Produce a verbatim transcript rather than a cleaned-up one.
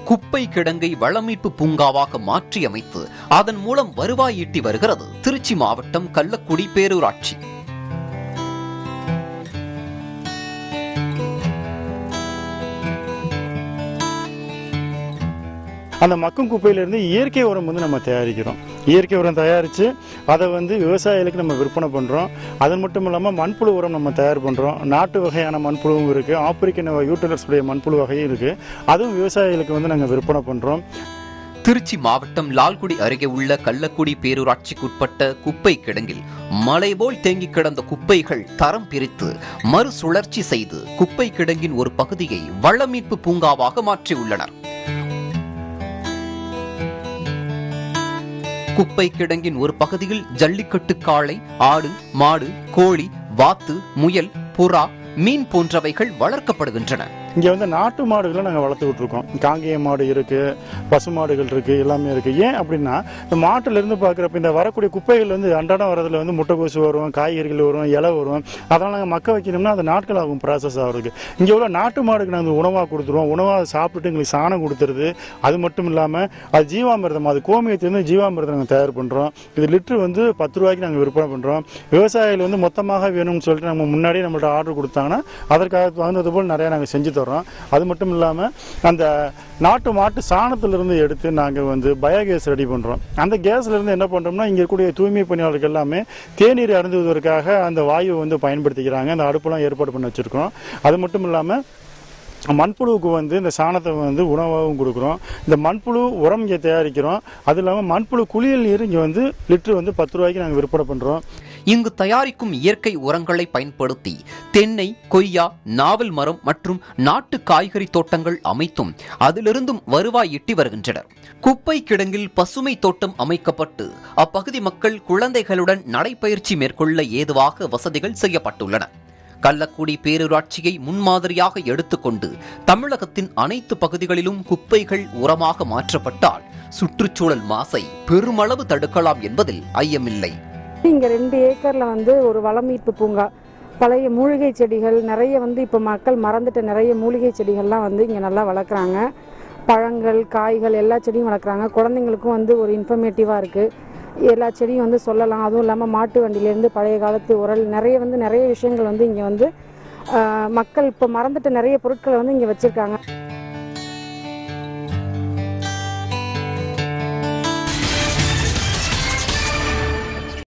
குப்பை கிடங்கை வளமீட்பு பூங்காவாக மாற்றி அமைத்து அதன் மூலம் வருவாய் ஈட்டி வருகிறது திருச்சி மாவட்டம் கள்ளக்குடி பேரூராட்சி. அந்த மக்கும் குப்பையிலிருந்து இயற்கை உரம் வந்து நம்ம தயாரிக்கிறோம். இயற்கை உரம் தயாரித்து அதை வந்து விவசாயிகளுக்கு நம்ம விற்பனை பண்ணுறோம். அது மட்டும் இல்லாமல் மண்புழு உரம் நம்ம தயார் பண்ணுறோம். நாட்டு வகையான மண்புழுவும் இருக்குது, ஆப்பிரிக்கன் யூட்டிலர்ஸ் உடைய மண்புழு வகையும் இருக்குது. அதுவும் விவசாயிகளுக்கு வந்து நாங்கள் விற்பனை பண்ணுறோம். திருச்சி மாவட்டம் லால்குடி அருகே உள்ள கள்ளக்குடி பேரூராட்சிக்குட்பட்ட குப்பை கிடங்கில் மலை போல் தேங்கி கிடந்த குப்பைகள் தரம் பிரித்து மறுசுழற்சி செய்து குப்பை கிடங்கின் ஒரு பகுதியை வளமீட்பு பூங்காவாக மாற்றியுள்ளனர். குப்பை கிடங்கின் ஒரு பகுதியில் ஜல்லிக்கட்டு காளை, ஆடு, மாடு, கோழி, வாத்து, முயல், புறா, மீன் போன்றவைகள் வளர்க்கப்படுகின்றன. இங்கே வந்து நாட்டு மாடுகளை நாங்கள் வளர்த்துக்கிட்டு இருக்கோம். காங்கேய மாடு இருக்குது, பசு மாடுகள் இருக்குது, எல்லாமே இருக்குது. ஏன் அப்படின்னா இந்த மாட்டிலேருந்து பார்க்குறப்ப இந்த வரக்கூடிய குப்பைகள் வந்து அன்றாடம் வரதில் வந்து முட்டைக்கோசு வரும், காய்கறிகள் வரும், இலை வரும். அதெல்லாம் நாங்கள் மக்க வைக்கணும்னா அது நாட்கள் ஆகும் ப்ராசஸ் ஆகிறதுக்கு. இங்கே உள்ள நாட்டு மாடுக்கு நாங்கள் உணவாக கொடுத்துருவோம். உணவாக சாப்பிட்டுட்டு எங்களுக்கு சாணம் கொடுத்துருது. அது மட்டும் இல்லாமல் அது ஜீவாமிர்தம், அது கோமியத்திலேருந்து ஜீவாமிர்தம் நாங்கள் தயார் பண்ணுறோம். இது லிட்ரு வந்து பத்து ரூபாய்க்கு நாங்கள் விற்பனை பண்ணுறோம். விவசாயிகள் வந்து மொத்தமாக வேணும்னு சொல்லிட்டு நம்ம முன்னாடியே நம்மள்ட்ட ஆர்டர் கொடுத்தாங்கன்னா அதற்காக தகுந்தது போல் நிறையா நாங்கள் செஞ்சு தரோம். அது மட்டும் இல்லாமல் அந்த நாட்டு மாட்டு சாணத்திலிருந்து எடுத்து நாங்கள் வந்து பயோகேஸ் ரெடி பண்ணுறோம். அந்த கேஸ்லேருந்து என்ன பண்ணுறோம்னா இங்கே இருக்கக்கூடிய தூய்மை பணியாளர்கள் எல்லாமே தேநீர் அருந்துவதற்காக அந்த வாயுவை வந்து பயன்படுத்திக்கிறாங்க. அந்த அடுப்பெல்லாம் ஏற்பாடு பண்ணி வச்சுருக்கோம். அது மட்டும் இல்லாமல் மண்புழுவுக்கு வந்து இந்த சாணத்தை வந்து உணவாகவும் கொடுக்குறோம். இந்த மண்புழு உரம் இங்கே தயாரிக்கிறோம். அது இல்லாமல் மண்புழு குளியல் நீர் இங்கே வந்து லிட்டரு வந்து பத்து ரூபாய்க்கு நாங்கள் விற்பனை பண்ணுறோம். இங்கு தயாரிக்கும் இயற்கை உரங்களை பயன்படுத்தி தென்னை, கொய்யா, நாவல் மரம் மற்றும் நாட்டு காய்கறி தோட்டங்கள் அமைத்தும் அதிலிருந்தும் வருவாய் ஈட்டி வருகின்றனர். குப்பை கிடங்கில் பசுமை தோட்டம் அமைக்கப்பட்டு அப்பகுதி மக்கள் குழந்தைகளுடன் நடைபயிற்சி மேற்கொள்ள ஏதுவாக வசதிகள் செய்யப்பட்டுள்ளன. கள்ளக்குடி பேரூராட்சியை முன்மாதிரியாக எடுத்துக்கொண்டு தமிழகத்தின் அனைத்து பகுதிகளிலும் குப்பைகள் உரமாக மாற்றப்பட்டால் சுற்றுச்சூழல் மாசை பெருமளவு தடுக்கலாம் என்பதில் ஐயமில்லை. இங்க ரெண்டு ஏக்கர்ல வந்து ஒரு வளமீட்பு பூங்கா, பழைய மூலிகை செடிகள் நிறைய வந்து இப்போ மக்கள் மறந்துட்ட நிறைய மூலிகை செடிகள்லாம் வந்து இங்கே நல்லா வளர்க்குறாங்க. பழங்கள், காய்கள் எல்லா செடியும் வளர்க்குறாங்க. குழந்தைங்களுக்கும் வந்து ஒரு இன்ஃபர்மேட்டிவாக இருக்குது. எல்லா செடியும் வந்து சொல்லலாம். அதுவும் இல்லாமல் மாட்டு வண்டியிலேருந்து பழைய காலத்து உரல் நிறைய வந்து நிறைய விஷயங்கள் வந்து இங்கே வந்து மக்கள் இப்போ மறந்துட்ட நிறைய பொருட்களை வந்து இங்கே வச்சுருக்காங்க.